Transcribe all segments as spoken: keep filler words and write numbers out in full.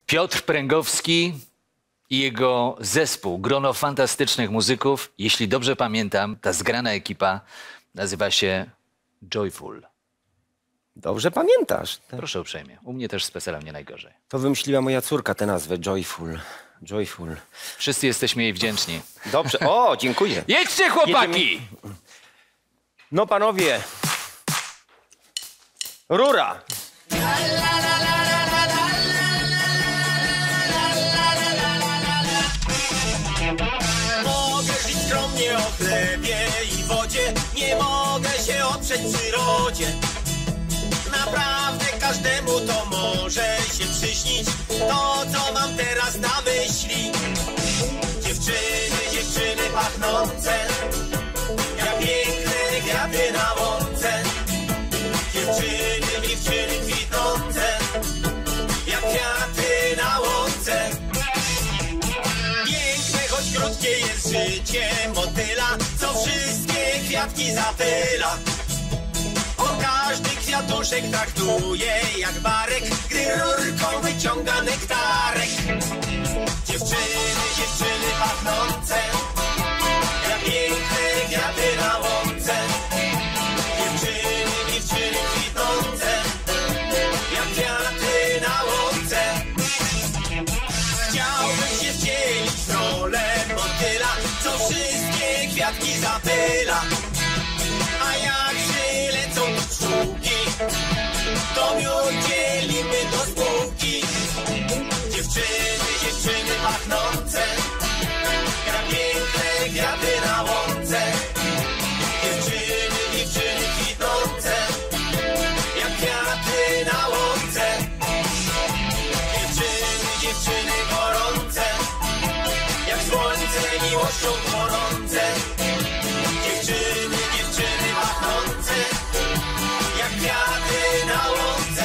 Piotr Pręgowski i jego zespół, grono fantastycznych muzyków. Jeśli dobrze pamiętam, ta zgrana ekipa nazywa się Joyful. Dobrze pamiętasz. Proszę uprzejmie. U mnie też z peselem nie najgorzej. To wymyśliła moja córka tę nazwę, Joyful. Joyful. Wszyscy jesteśmy jej wdzięczni. Dobrze. O, dziękuję. Jedźcie, chłopaki! Jedziemy. No panowie. Rura. Mogę żyć skromnie o chlebie i wodzie, nie mogę się oprzeć przyrodzie. Naprawdę każdemu to może się przyśnić, to co mam teraz na myśli. Dziewczyny, dziewczyny pachnące, jak piękne kwiaty na łące. Dziewczyny, dziewczyny kwitnące, jak kwiaty na łące. Piękne, choć krótkie jest życie motyla, co wszystkie kwiatki zapyla. On każdy kwiatuszek traktuje jak barek, gdy rurką wyciąga nektarek. Dziewczyny, dziewczyny pachnące, jak piękne kwiaty na łące. Dziewczyny, dziewczyny kwitnące, jak kwiaty na łące. Chciałbym się wcielić w rolę motyla, co wszystkie kwiatki zapyla. A jak przylecą tu pszczółki, to miód dzielimy do spółki. Dziewczyny, dziewczyny pachnące, jak piękne kwiaty na łące. Dziewczyny, dziewczyny kwitnące, jak kwiaty na łące. Dziewczyny, dziewczyny gorące, jak słońce miłością gorące. Dziewczyny, dziewczyny pachnące, jak kwiaty na łące.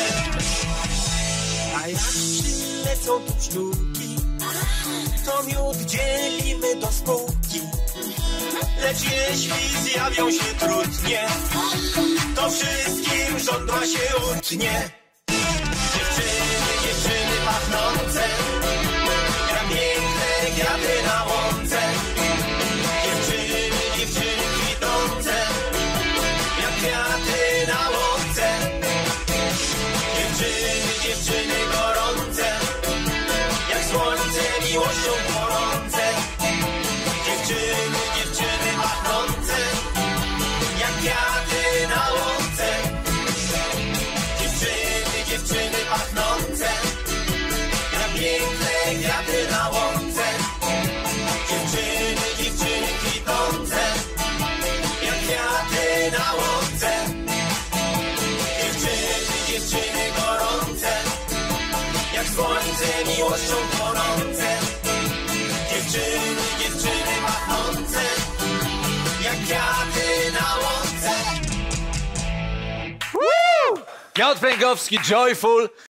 A jak przylecą tu pszczółki, to miód dzielimy do spółki. Lecz jeśli zjawią się trudnie, to wszystkim żądła się utnie. Dziewczyny, dziewczyny pachnące, jak piękne kwiaty na łące. Dziewczyny, dziewczyny kwitnące, jak kwiaty na łące. Dziewczyny, dziewczyny gorące, jak słońce miłością gorące. Dziewczyny, dziewczyny pachnące, jak kwiaty na łące. Dziewczyny, dziewczyny pachnące, jak piękne kwiaty na łące. Dziewczyny, dziewczyny kwitnące, jak kwiaty na łące. Dziewczyny, dziewczyny gorące, jak słońce miłością gorące. Dziewczyny, dziewczyny pachnące, jak kwiaty na łące. Piotr Pręgowski, Joyful.